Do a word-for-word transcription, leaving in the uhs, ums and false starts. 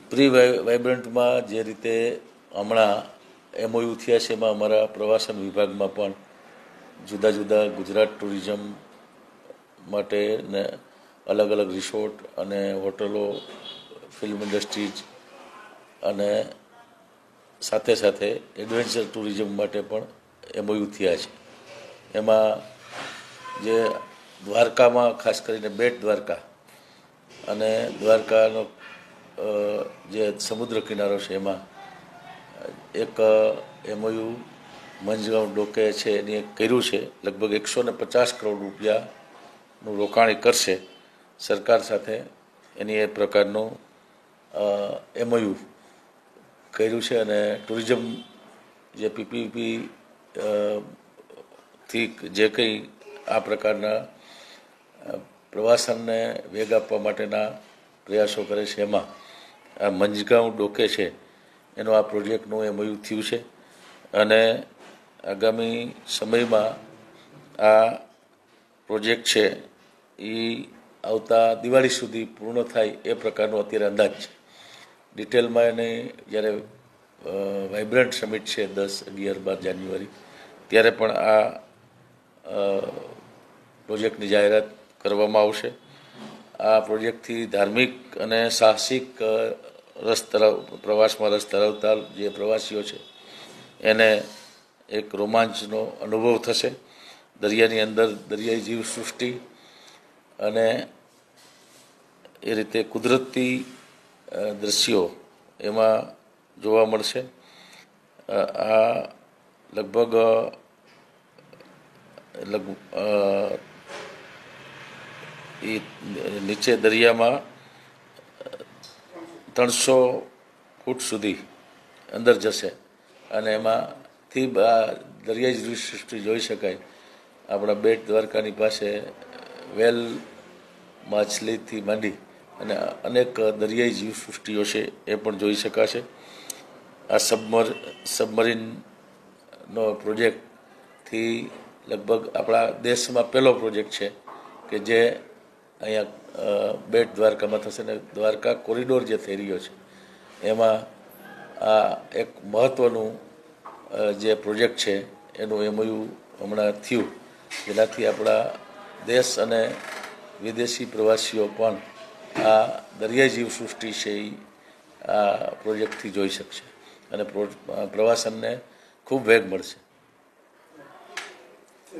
Pre વાઇબ્રન્ટમાં જે રીતે હમણાં એમઓયુ થયા છે એમાં અમારા પ્રવાસન વિભાગમાં પણ જુદા જુદા ગુજરાત ટુરિઝમ માટે ને અલગ અલગ રિસોર્ટ અને હોટલો, ફિલ્મ ઇન્ડસ્ટ્રીઝ અને સાથે સાથે એડવેન્ચર ટુરિઝમ માટે પણ એમઓયુ થયા છે. એમાં જે દ્વારકામાં ખાસ કરીને બેટ દ્વારકા અને દ્વારકાનો જે સમુદ્ર કિનારો છે એમાં એક એમઓયુ મંજગાંવ ડોકે છે એની એક કર્યું છે. લગભગ એકસો ને પચાસ કરોડ રૂપિયાનું રોકાણ કરશે સરકાર સાથે. એની એ પ્રકારનું એમઓયુ કર્યું છે અને ટુરિઝમ જે પીપીપી થી જે કંઈ આ પ્રકારના પ્રવાસનને વેગ આપવા માટેના પ્રયાસો કરે છે એમાં આ મંજગાંવ ડોકે છે એનો આ પ્રોજેક્ટનું એમઓયુ થયું છે અને આગામી સમયમાં આ પ્રોજેક્ટ છે એ આવતા દિવાળી સુધી પૂર્ણ થાય એ પ્રકારનો અત્યારે અંદાજ છે. ડિટેલમાં એને જ્યારે વાઇબ્રન્ટ સમિટ છે દસ અગિયાર બાર જાન્યુઆરી ત્યારે પણ આ પ્રોજેક્ટની જાહેરાત કરવામાં આવશે. આ પ્રોજેક્ટથી ધાર્મિક અને સાહસિક રસ ધરાવ પ્રવાસમાં રસ ધરાવતા જે પ્રવાસીઓ છે એને એક રોમાંચનો અનુભવ થશે. દરિયાની અંદર દરિયાઈ જીવસૃષ્ટિ અને એ રીતે કુદરતી દ્રશ્યો એમાં જોવા મળશે. આ લગભગ લગ એ નીચે દરિયામાં ત્રણસો ફૂટ સુધી અંદર જશે અને એમાંથી દરિયાઈ જીવસૃષ્ટિ જોઈ શકાય. આપણા બેટ દ્વારકાની પાસે વેલ માછલીથી માંડી અને અનેક દરિયાઈ જીવસૃષ્ટિઓ છે એ પણ જોઈ શકાશે. આ સબમર સબમરીનનો પ્રોજેક્ટથી લગભગ આપણા દેશમાં પહેલો પ્રોજેક્ટ છે કે જે અહીંયા બેટ દ્વારકામાં થશે ને દ્વારકા કોરિડોર જે થઈ રહ્યો છે એમાં આ એક મહત્ત્વનું જે પ્રોજેક્ટ છે એનું એમઓયુ હમણાં થયું, જેનાથી આપણા દેશ અને વિદેશી પ્રવાસીઓ પણ આ દરિયાઈ જીવસૃષ્ટિ છે એ આ પ્રોજેક્ટથી જોઈ શકશે અને પ્રવાસનને ખૂબ વેગ મળશે.